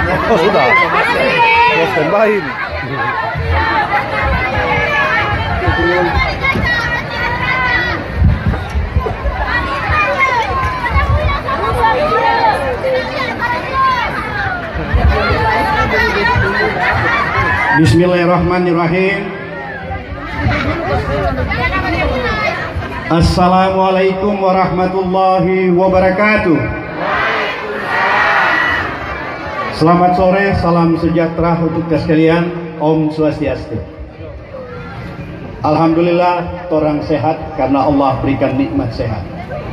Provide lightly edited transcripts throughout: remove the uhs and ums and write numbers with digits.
Oh sudah. Ya standby ini. Bismillahirrahmanirrahim. Assalamualaikum warahmatullahi wabarakatuh. Selamat sore, salam sejahtera untuk kita sekalian. Om Swastiastu. Alhamdulillah, orang sehat karena Allah berikan nikmat sehat.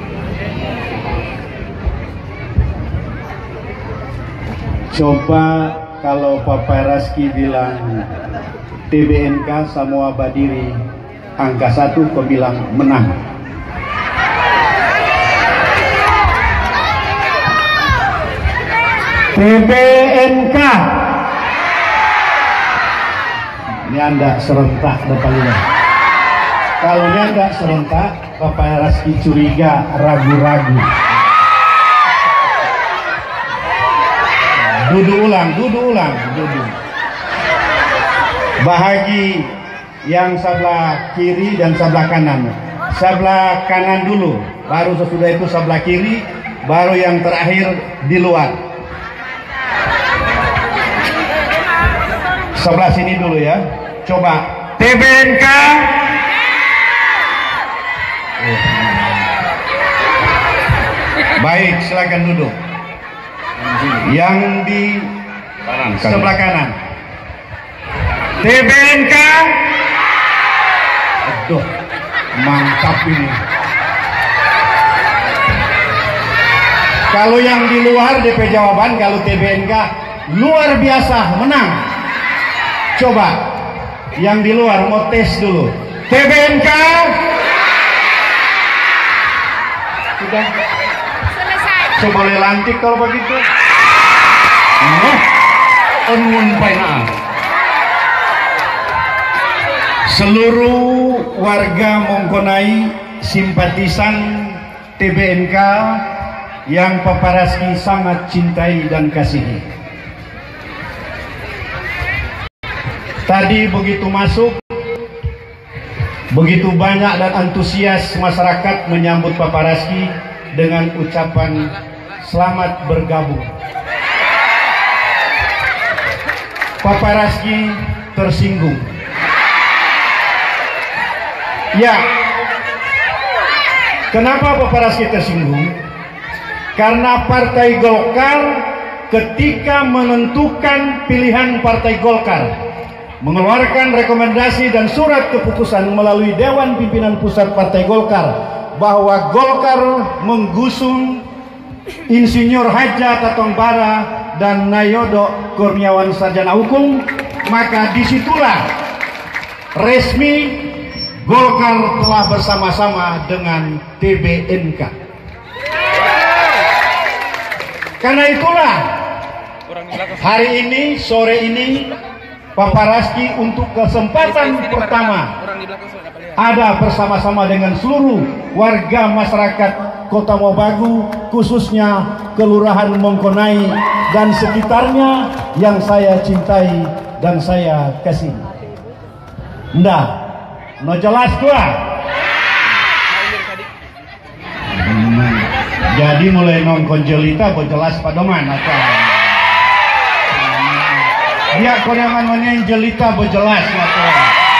Coba kalau Papa Raski bilang TBNK Samoa Badiri angka 1, kau bilang menang. TBNK. Ini Anda serentak depan ini. Kalau ini Anda serentak, Papa Raski curiga, ragu-ragu. Duduk ulang. Bahagi yang sebelah kiri dan sebelah kanan. Sebelah kanan dulu, baru sesudah itu sebelah kiri, baru yang terakhir di luar. Sebelah sini dulu ya. Coba TBNK. Baik, silakan duduk. Yang di sebelah kanan TBNK. Aduh, mantap ini. Kalau yang di luar DP jawaban, kalau TBNK luar biasa, menang. Coba yang di luar mau tes dulu. TBNK sudah selesai. Coba boleh lantik kalau begitu. Seluruh warga Mongkonai, simpatisan TBNK yang Papa Raski sangat cintai dan kasihi. Tadi begitu masuk, begitu banyak dan antusias masyarakat menyambut Papa Raski dengan ucapan selamat bergabung. Papa Raski tersinggung. Ya, kenapa Papa Raski tersinggung? Karena Partai Golkar ketika menentukan pilihan Partai Golkar, mengeluarkan rekomendasi dan surat keputusan melalui Dewan Pimpinan Pusat Partai Golkar bahwa Golkar menggusung Insinyur Haja Tatongbara dan Nayodo Kurniawan Sarjana Hukum, maka disitulah resmi Golkar telah bersama-sama dengan TBNK. Karena itulah hari ini, sore ini, Papa Raski untuk kesempatan pertama ada bersama-sama dengan seluruh warga masyarakat Kota Mobagu, khususnya Kelurahan Mongkonai dan sekitarnya yang saya cintai dan saya kasih. Ndah, no jelas gua. Jadi mulai nongkon jelita, bo jelas padoman atau dia konangan jelita bo jelas atau.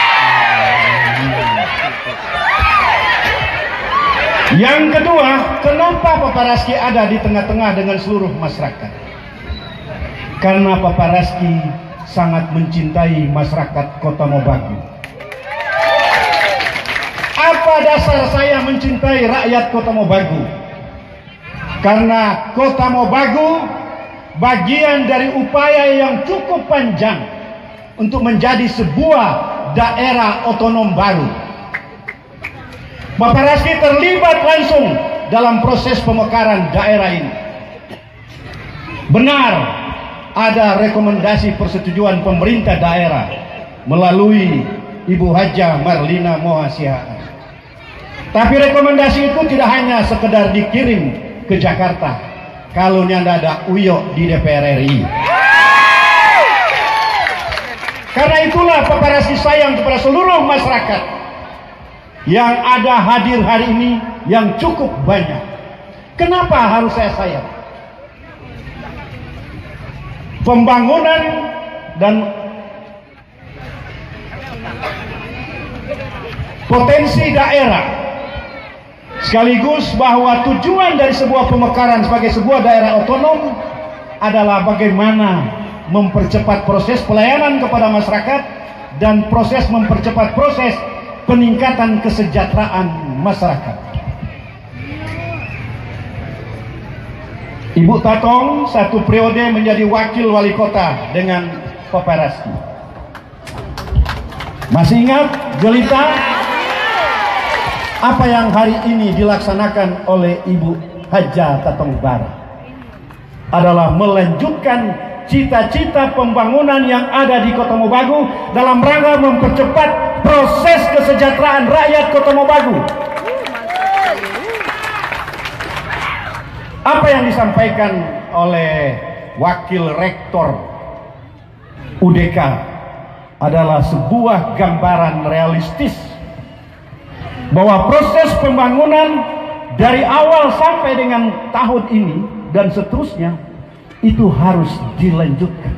Yang kedua, kenapa Papa Raski ada di tengah-tengah dengan seluruh masyarakat? Karena Papa Raski sangat mencintai masyarakat Kota Mobagu. Apa dasar saya mencintai rakyat Kota Mobagu? Karena Kota Mobagu bagian dari upaya yang cukup panjang untuk menjadi sebuah daerah otonom baru. Bapak Raski terlibat langsung dalam proses pemekaran daerah ini. Benar, ada rekomendasi persetujuan pemerintah daerah melalui Ibu Haja Marlina Moha Sihaan. Tapi rekomendasi itu tidak hanya sekedar dikirim ke Jakarta. Kalau nyanda ada uyok di DPR RI. Karena itulah paparasi sayang kepada seluruh masyarakat yang ada hadir hari ini yang cukup banyak. Kenapa harus saya sayang? Pembangunan dan potensi daerah, sekaligus bahwa tujuan dari sebuah pemekaran sebagai sebuah daerah otonom adalah bagaimana mempercepat proses pelayanan kepada masyarakat dan mempercepat proses peningkatan kesejahteraan masyarakat. Ibu Tatong satu periode menjadi wakil wali kota dengan Paparaski. Masih ingat jelita apa yang hari ini dilaksanakan oleh Ibu Haja Tatong Bara? Adalah melanjutkan cita-cita pembangunan yang ada di Kota Mobagu dalam rangka mempercepat proses kesejahteraan rakyat Kota Mobagu. Apa yang disampaikan oleh Wakil Rektor UDK adalah sebuah gambaran realistis bahwa proses pembangunan dari awal sampai dengan tahun ini dan seterusnya itu harus dilanjutkan.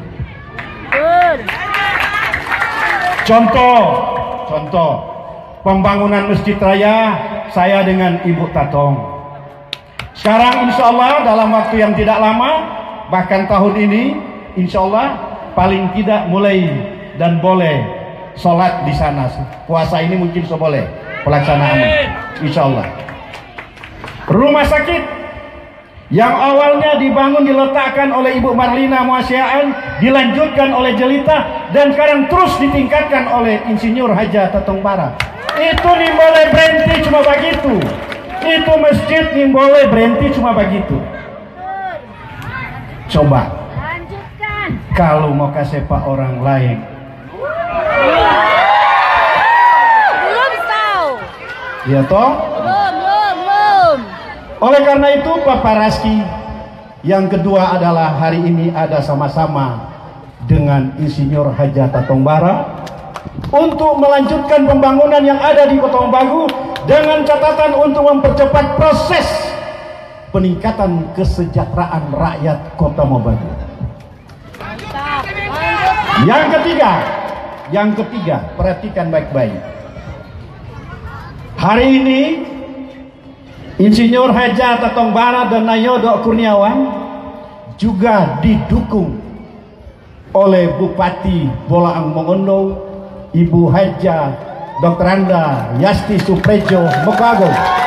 Contoh pembangunan Masjid Raya saya dengan Ibu Tatong. Sekarang insya Allah dalam waktu yang tidak lama, bahkan tahun ini insya Allah paling tidak mulai dan boleh sholat di sana. Puasa ini mungkin boleh pelaksanaannya insya Allah. Rumah sakit yang awalnya dibangun diletakkan oleh Ibu Marlina Muasyaan, dilanjutkan oleh Jelita, dan sekarang terus ditingkatkan oleh Insinyur Haja Tatong Bara. Itu nih boleh berhenti cuma begitu. Itu masjid nih boleh berhenti cuma begitu. Coba lanjutkan. Kalau mau kasih pak orang lain, belum tahu. Ya toh? Belum. Oleh karena itu Paparaski yang kedua adalah hari ini ada sama-sama dengan Insinyur Haja Tatong Bara untuk melanjutkan pembangunan yang ada di Kota Mobagu dengan catatan untuk mempercepat proses peningkatan kesejahteraan rakyat Kota Mobagu. Yang ketiga, perhatikan baik-baik. Hari ini Insinyur Haja Tatong Bara dan Nayodo Kurniawan juga didukung oleh Bupati Bolaang Mongondo, Ibu Haja Dr. Anda Yasti Suprejo Mokago.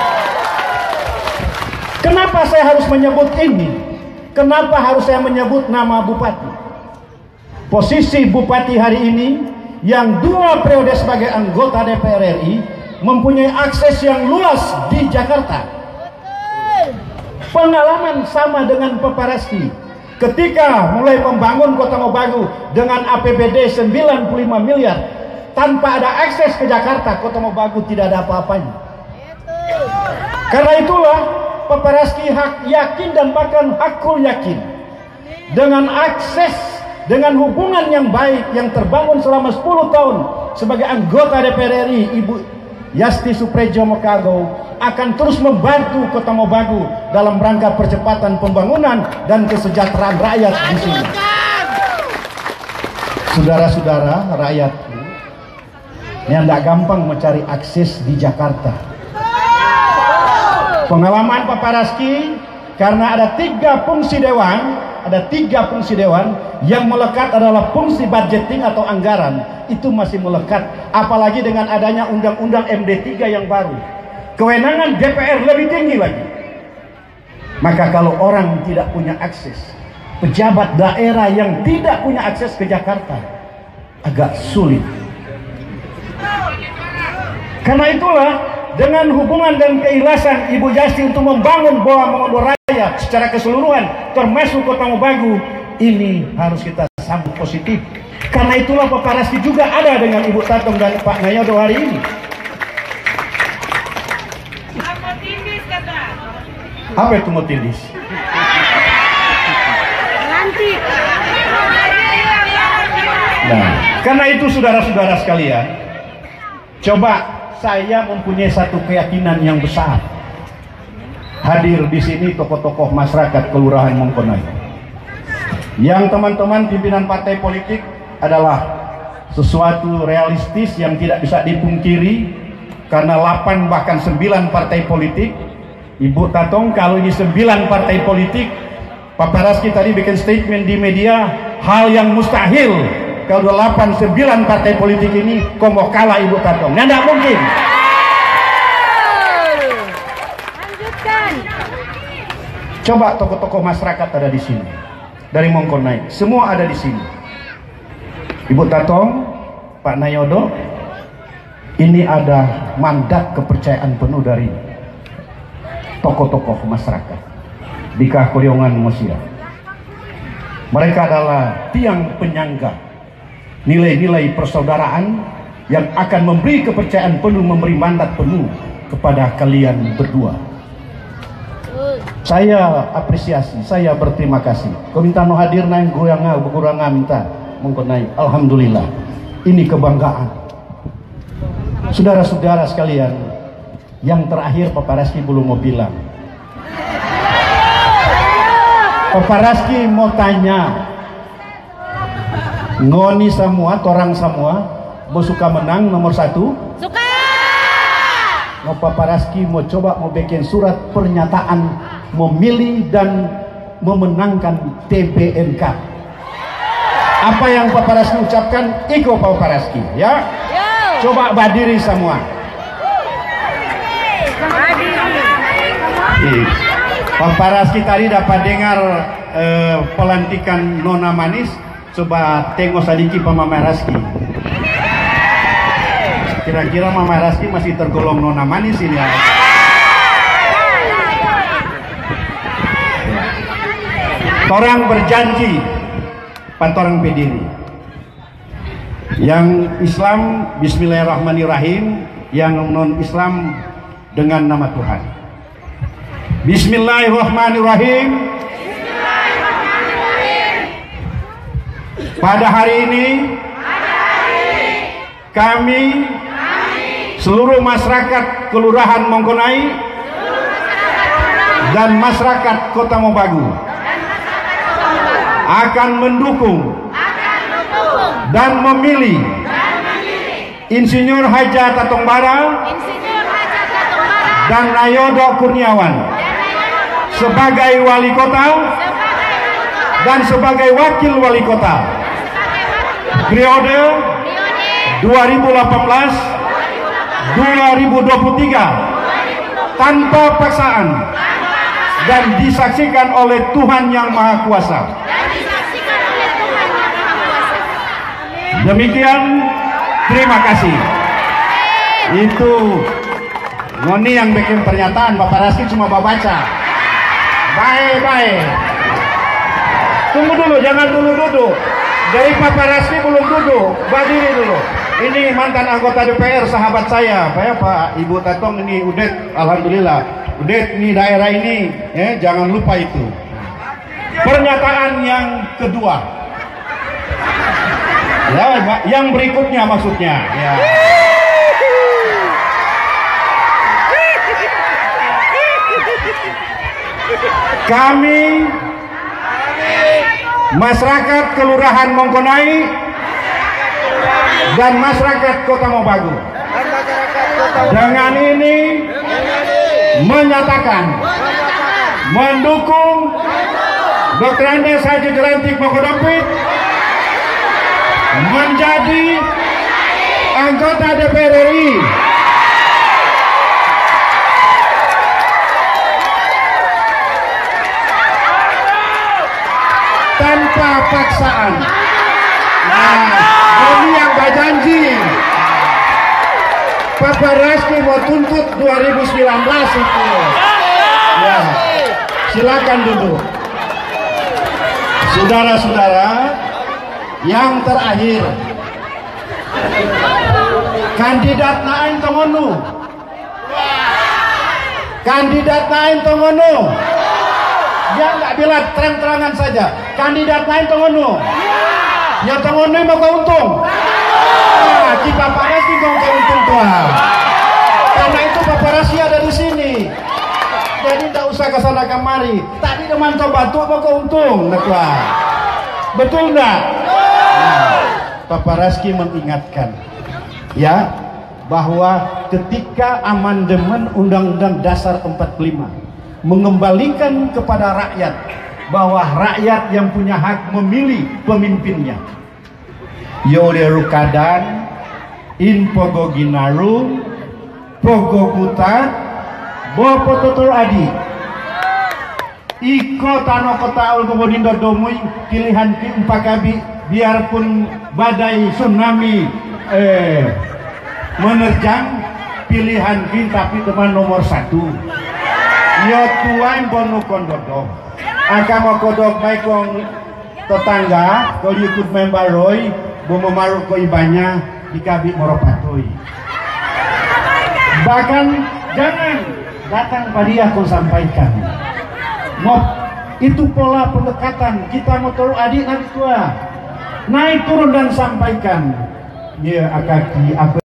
Kenapa saya harus menyebut ini? Kenapa harus saya menyebut nama Bupati? Posisi Bupati hari ini yang 2 periode sebagai anggota DPR RI mempunyai akses yang luas di Jakarta. Pengalaman sama dengan Paparaski ketika mulai membangun Kota Mobagu dengan APBD 95 miliar. Tanpa ada akses ke Jakarta, Kota Mobagu tidak ada apa-apanya. Karena itulah Paparaski yakin dan bahkan hakul yakin dengan akses, dengan hubungan yang baik yang terbangun selama 10 tahun sebagai anggota DPR RI, Ibu Yasti Suprejo Mokago akan terus membantu Kota Mobagu dalam rangka percepatan pembangunan dan kesejahteraan rakyat di sini. Saudara-saudara rakyat, ini tidak gampang mencari akses di Jakarta. Pengalaman Paparaski karena ada 3 fungsi dewan, yang melekat adalah fungsi budgeting atau anggaran, itu masih melekat. Apalagi dengan adanya undang-undang MD3 yang baru, kewenangan DPR lebih tinggi lagi. Maka kalau orang tidak punya akses, pejabat daerah yang tidak punya akses ke Jakarta, agak sulit. Karena itulah dengan hubungan dan keikhlasan Ibu Yasti untuk membangun Boa Mongondo Raya secara keseluruhan termasuk Kota Mobagu, ini harus kita sambut positif. Karena itulah Paparaski juga ada dengan Ibu Tatong dan Pak Nayodo hari ini. Apa itu motindis? Nanti. Nah, karena itu saudara-saudara sekalian, coba saya mempunyai satu keyakinan yang besar. Hadir di sini tokoh-tokoh masyarakat Kelurahan Mongkonai. Yang teman-teman pimpinan partai politik adalah sesuatu realistis yang tidak bisa dipungkiri, karena 8 bahkan 9 partai politik. Ibu Tatong, kalau ini 9 partai politik, Pak Paraski tadi bikin statement di media, hal yang mustahil kalau 8, 9 partai politik ini komoh kalah Ibu Tatong. Nah, tidak mungkin. Coba tokoh-tokoh masyarakat ada di sini, dari Mongkonai, semua ada di sini. Ibu Tatong, Pak Nayodo, ini ada mandat kepercayaan penuh dari tokoh-tokoh masyarakat di Kahkoryongan Mosia. Mereka adalah tiang penyangga nilai-nilai persaudaraan yang akan memberi kepercayaan penuh, memberi mandat penuh kepada kalian berdua. Saya apresiasi, saya berterima kasih. Kau minta no hadir naik guranga minta Mongkonai. Alhamdulillah, ini kebanggaan. Saudara-saudara sekalian, yang terakhir Pak Paraski belum mau bilang. Pak Paraski mau tanya, ngoni semua, torang semua, mau suka menang nomor 1? Suka. Mau Pak Paraski mau coba mau bikin surat pernyataan memilih dan memenangkan TPNK. Apa yang Pak Paraski ucapkan, ikut Pak Paraski, ya. Coba berdiri semua. Pak Paraski tadi dapat dengar pelantikan Nona Manis. Coba tengok sedikit Pak Mama Raski. Kira-kira Mama Raski masih tergolong Nona Manis ini ya. Orang berjanji, pantorang berdiri. Yang Islam Bismillahirrahmanirrahim, yang non Islam dengan nama Tuhan. Bismillahirrahmanirrahim. Pada hari ini, kami seluruh masyarakat Kelurahan Mongkonai dan masyarakat Kota Mobagu akan mendukung dan memilih Insinyur Haja Tatongbara dan Nayodo Kurniawan sebagai wali kota dan sebagai wakil wali kota periode 2018-2023 tanpa paksaan dan disaksikan oleh Tuhan Yang Maha Kuasa. Demikian, terima kasih. Itu ngoni yang bikin pernyataan, Bapak Raski cuma baca. Baik. Tunggu dulu, jangan dulu duduk. Dari Bapak Raski belum duduk, berdiri dulu. Ini mantan anggota DPR, sahabat saya, Pak Ibu Tatong ini Udet, alhamdulillah. Udet ini daerah ini, jangan lupa itu. Pernyataan yang kedua. Ya, yang berikutnya maksudnya. Ya. Kami masyarakat Kelurahan Mongkonai dan masyarakat Kota Mobagu dengan ini menyatakan mendukung Dr. Andes Haji Jelantik Mokodompit menjadi anggota DPR RI tanpa paksaan. Nah, ini yang berjanji Pak Paraski mau tuntut 2019 itu. Ya, silakan duduk. Saudara-saudara, yang terakhir, kandidat Naim Tongonu. Kandidat Naim Tongonu. Ya nggak bilang terang-terangan saja. Kandidat Naim Tongonu. Nyata ngono mau keuntung. Nah, di paparazzi mau keuntung tua. Karena itu paparazzi ada di sini. Jadi tidak usah ke sana kemari. Tadi teman kau batu mau keuntung, tua. Betul enggak? Nah, paparazzi mengingatkan, ya, bahwa ketika amandemen Undang-Undang Dasar 45 mengembalikan kepada rakyat bahwa rakyat yang punya hak memilih pemimpinnya. Yoderu kadan, in pogo ginaru, pogo kuta, bopo totor adi. Iko tano kota ul kemudian domui pilihan pakabi biarpun badai tsunami menerjang pilihan tapi teman nomor 1. Yo tuan bonu kondodo. Aka mau kodok baik kong tetangga, kalau ikut membaroi, bomo maru ko ibanya dikabi moropatoi. Bahkan jangan datang pada dia kau sampaikan. Itu pola pendekatan kita mau taruh adik nanti tua naik turun dan sampaikan ya akaki apa